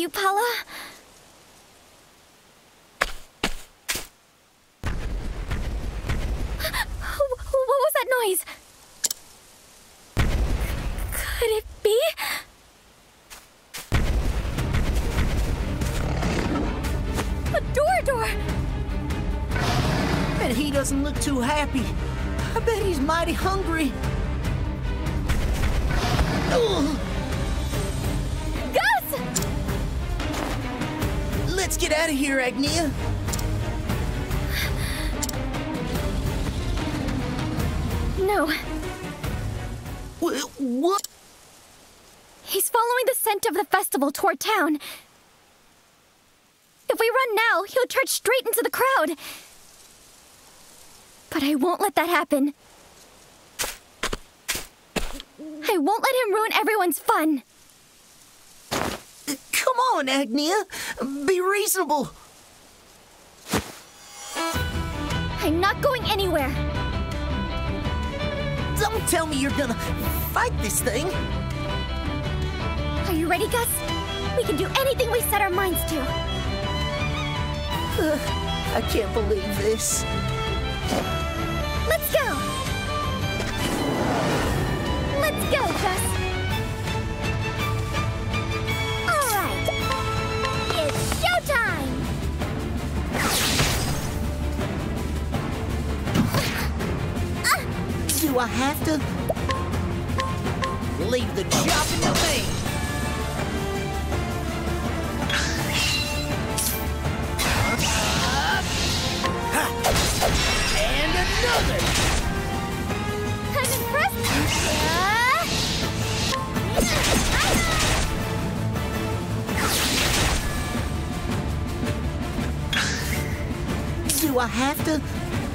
you, Paula. What was that noise? Could it be? A Duorduor! And he doesn't look too happy. I bet he's mighty hungry. Ugh. Gus! Let's get out of here, Agnea. No. What? He's following the scent of the festival toward town. If we run now, he'll charge straight into the crowd. But I won't let that happen. I won't let him ruin everyone's fun. Come on, Agnea. Be reasonable. I'm not going anywhere. Don't tell me you're gonna fight this thing. Are you ready, Gus? We can do anything we set our minds to. I can't believe this. Let's go! Let's go, Gus! All right! It's showtime! Do I have to? Leave the chopping to me! And another! I'm impressed! Do I have to?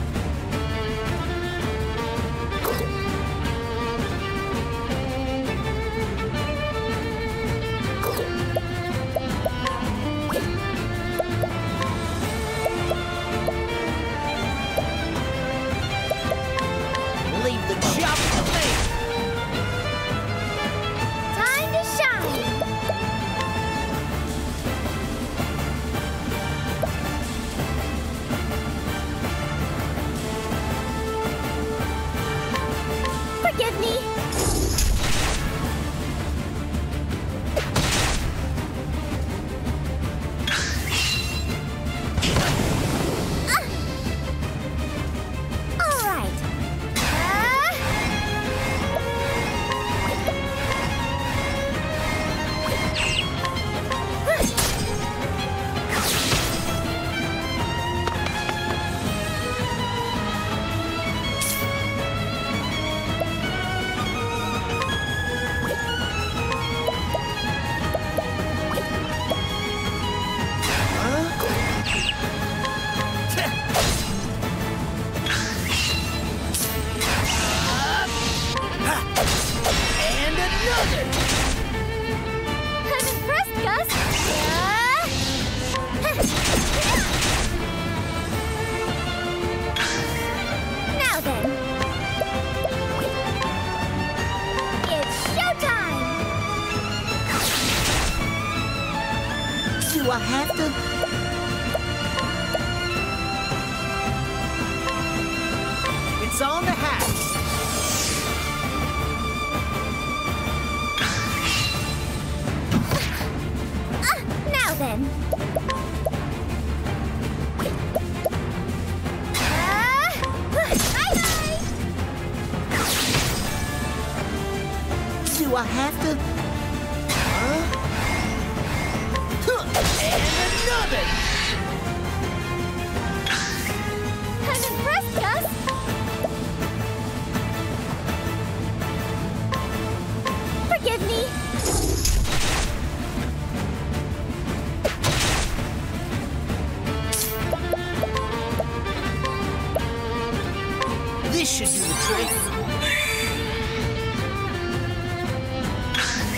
Leave the job to me! Time to shine! Forgive me! All right. And another! I'm impressed, Gus! Now then. It's showtime! Do I have to? It's on the house! Now then. Bye-bye! Do I have to? And another! I'm impressed, Gus! Forgive me! This should do the trick.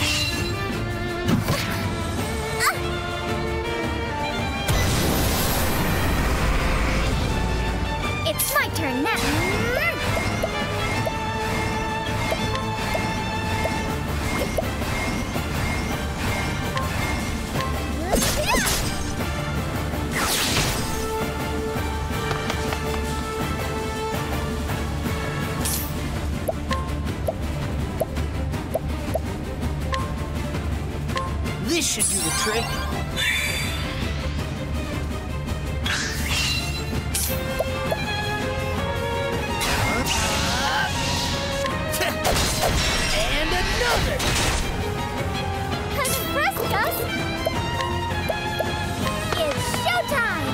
This should do the trick. And another! I'm impressed, Gus! It's showtime!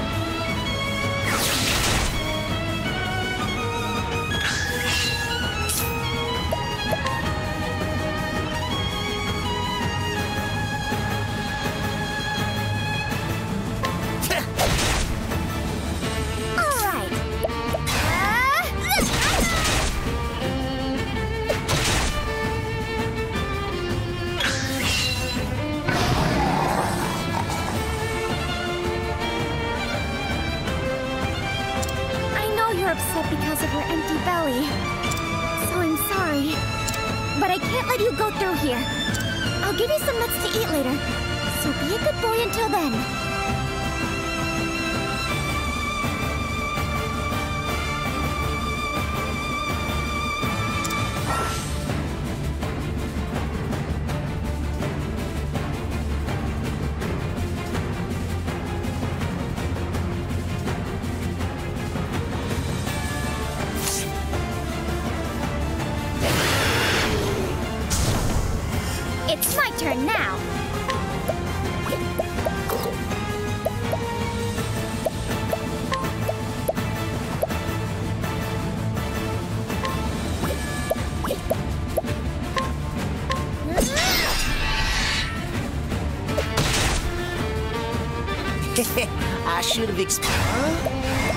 All right. You're upset because of your empty belly. So I'm sorry. But I can't let you go through here. I'll give you some nuts to eat later. So be a good boy until then. It's my turn now. I should have explained.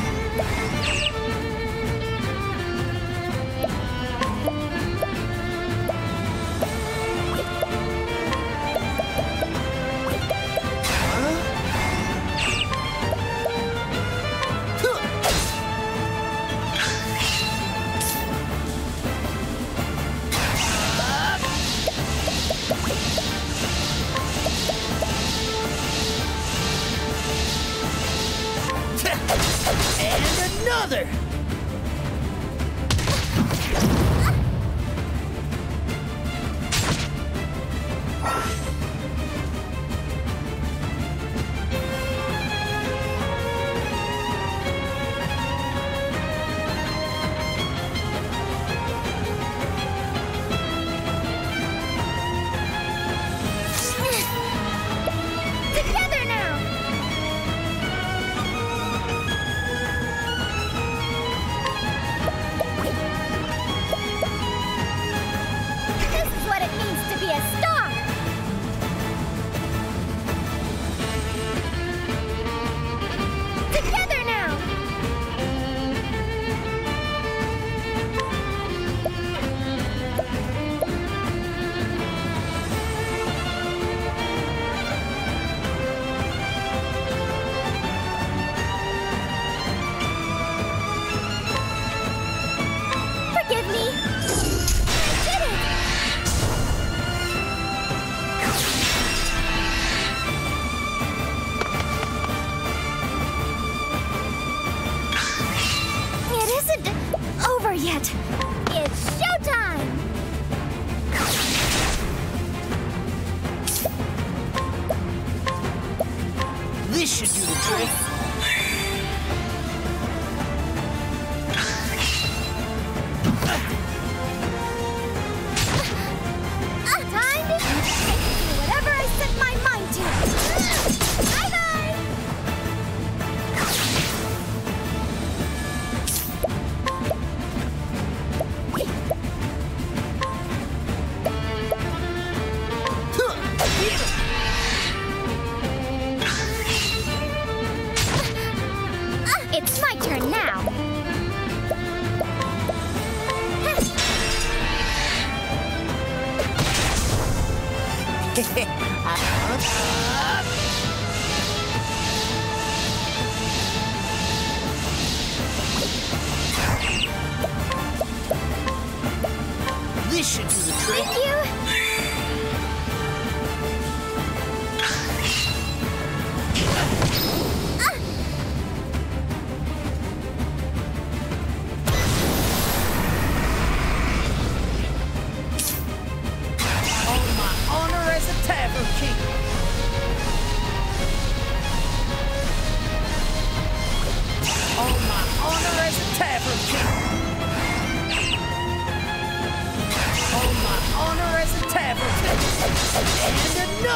And another! Together now! This is what it means to be a star! Together now! Forgive me! I did it! It isn't over yet. It's showtime! This should do the trick. Time to do whatever I set my mind to. Bye-bye!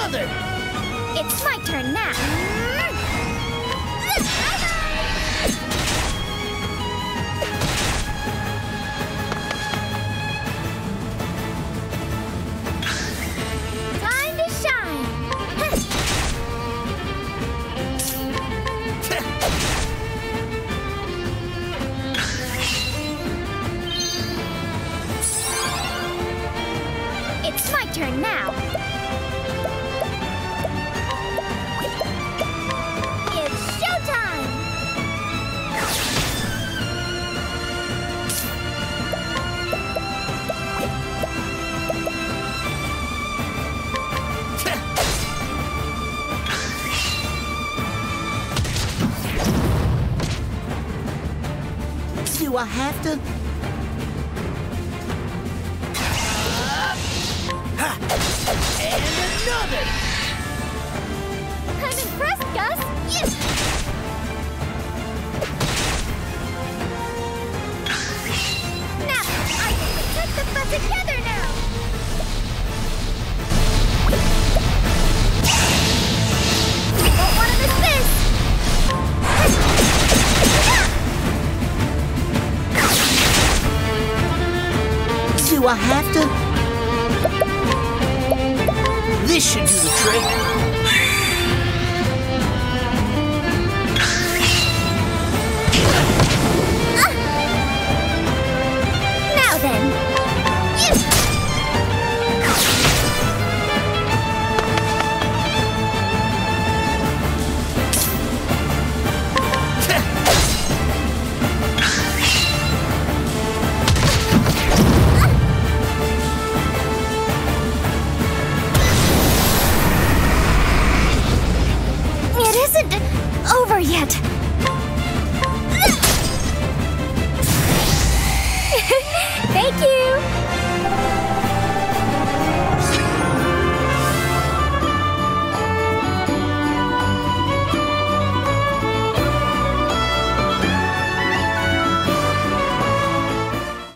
another! It's my turn now. Time to shine. It's my turn now. It's showtime! Do I have to? And another! I'm impressed, Gus! Yes! Now, I can protect the butt together now! You won't want to miss this! Do I have to? This should do the trick.